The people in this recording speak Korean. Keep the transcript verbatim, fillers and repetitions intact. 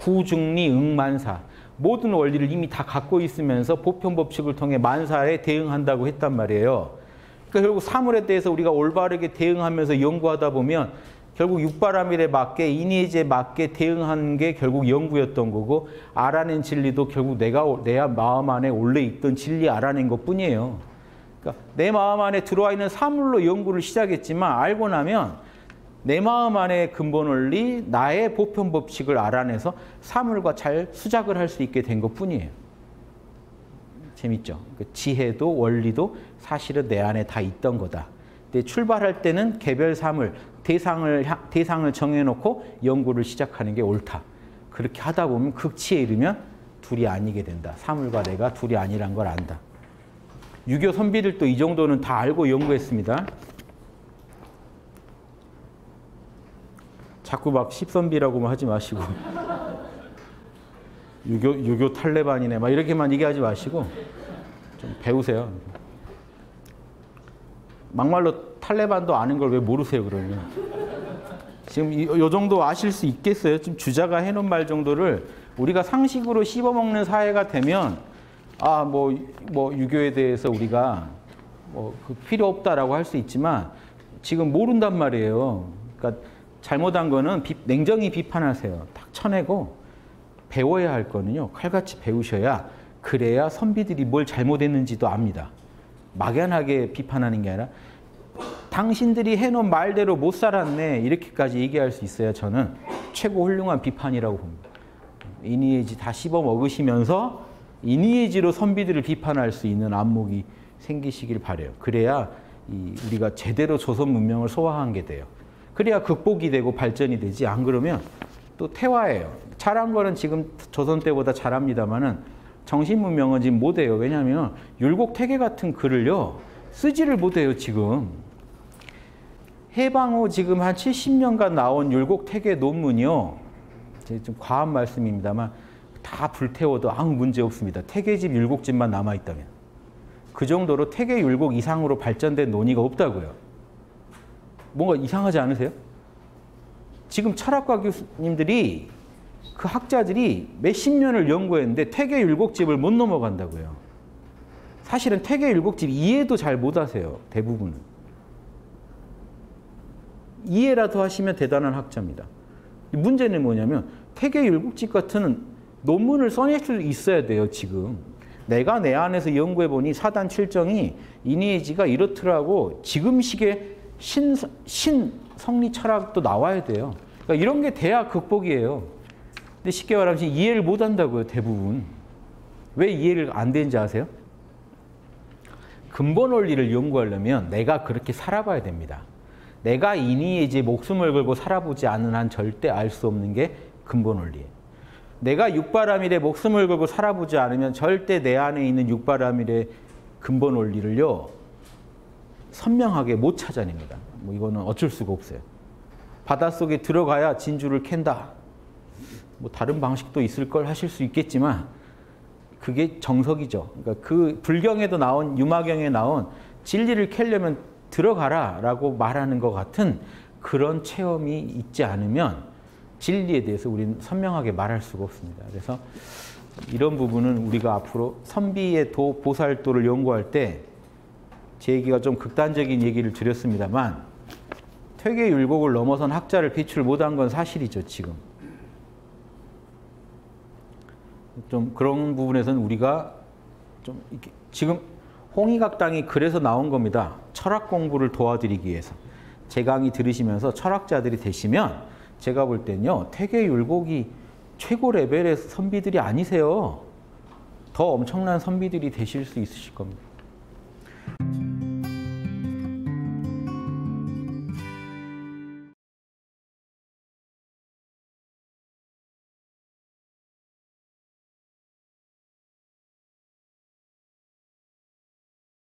구중리 응만사. 모든 원리를 이미 다 갖고 있으면서 보편법칙을 통해 만사에 대응한다고 했단 말이에요. 그러니까 결국 사물에 대해서 우리가 올바르게 대응하면서 연구하다 보면 결국 육바라밀에 맞게 이니에지에 맞게 대응하는 게 결국 연구였던 거고, 알아낸 진리도 결국 내가 내 마음 안에 원래 있던 진리 알아낸 것뿐이에요. 그러니까 내 마음 안에 들어와 있는 사물로 연구를 시작했지만 알고 나면 내 마음 안에 근본 원리, 나의 보편 법칙을 알아내서 사물과 잘 수작을 할 수 있게 된 것뿐이에요. 재밌죠? 그 지혜도 원리도 사실은 내 안에 다 있던 거다. 근데 출발할 때는 개별 사물, 대상을, 대상을 정해놓고 연구를 시작하는 게 옳다. 그렇게 하다 보면 극치에 이르면 둘이 아니게 된다. 사물과 내가 둘이 아니란 걸 안다. 유교 선비들도 이 정도는 다 알고 연구했습니다. 자꾸 막 십선비라고만 하지 마시고 유교, 유교 탈레반이네 막 이렇게만 얘기하지 마시고 좀 배우세요. 막말로 탈레반도 아는 걸 왜 모르세요, 그러면. 지금 이, 이 정도 아실 수 있겠어요? 지금 주자가 해놓은 말 정도를 우리가 상식으로 씹어먹는 사회가 되면 아, 뭐, 뭐 유교에 대해서 우리가 뭐 그 필요 없다라고 할 수 있지만 지금 모른단 말이에요. 그러니까 잘못한 거는 비, 냉정히 비판하세요. 딱 쳐내고 배워야 할 거는요. 칼같이 배우셔야 그래야 선비들이 뭘 잘못했는지도 압니다. 막연하게 비판하는 게 아니라 당신들이 해놓은 말대로 못 살았네 이렇게까지 얘기할 수 있어야 저는 최고 훌륭한 비판이라고 봅니다. 이니에지 다 씹어 먹으시면서 이니에지로 선비들을 비판할 수 있는 안목이 생기시길 바라요. 그래야 이 우리가 제대로 조선 문명을 소화한 게 돼요. 그래야 극복이 되고 발전이 되지. 안 그러면 또 퇴화예요. 잘한 거는 지금 조선 때보다 잘합니다만은 정신 문명은 지금 못해요. 왜냐하면 율곡태계 같은 글을요 쓰지를 못해요. 지금 해방 후 지금 한 칠십 년간 나온 율곡태계 논문이요. 좀 과한 말씀입니다만 다 불태워도 아무 문제 없습니다. 태계집, 율곡집만 남아있다면. 그 정도로 태계, 율곡 이상으로 발전된 논의가 없다고요. 뭔가 이상하지 않으세요? 지금 철학과 교수님들이 그 학자들이 몇십 년을 연구했는데 태계, 율곡집을 못 넘어간다고요. 사실은 태계, 율곡집 이해도 잘 못하세요. 대부분은. 이해라도 하시면 대단한 학자입니다. 문제는 뭐냐면 태계, 율곡집 같은 논문을 써낼 수 있어야 돼요. 지금 내가 내 안에서 연구해보니 사단 칠정이 이니에지가 이렇더라고. 지금 시기에 신, 신 성리 철학도 나와야 돼요. 그러니까 이런 게 돼야 극복이에요. 근데 쉽게 말하면 이해를 못한다고요. 대부분. 왜 이해를 안 되는지 아세요? 근본 원리를 연구하려면 내가 그렇게 살아봐야 됩니다. 내가 이니에지에 목숨을 걸고 살아보지 않는 한 절대 알 수 없는 게 근본 원리예요. 내가 육바라밀에 목숨을 걸고 살아보지 않으면 절대 내 안에 있는 육바라밀의 근본 원리를요 선명하게 못 찾아냅니다. 뭐 이거는 어쩔 수가 없어요. 바닷속에 들어가야 진주를 캔다. 뭐 다른 방식도 있을 걸 하실 수 있겠지만 그게 정석이죠. 그러니까 그 불경에도 나온 유마경에 나온 진리를 캐려면 들어가라 라고 말하는 것 같은 그런 체험이 있지 않으면 진리에 대해서 우리는 선명하게 말할 수가 없습니다. 그래서 이런 부분은 우리가 앞으로 선비의 도, 보살도를 연구할 때 제 얘기가 좀 극단적인 얘기를 드렸습니다만 퇴계 율곡을 넘어선 학자를 배출 못한 건 사실이죠. 지금. 좀 그런 부분에서는 우리가 좀 이렇게 지금 홍익학당이 그래서 나온 겁니다. 철학 공부를 도와드리기 위해서. 제 강의 들으시면서 철학자들이 되시면 제가 볼 때는요. 퇴계 율곡이 최고 레벨의 선비들이 아니세요. 더 엄청난 선비들이 되실 수 있으실 겁니다.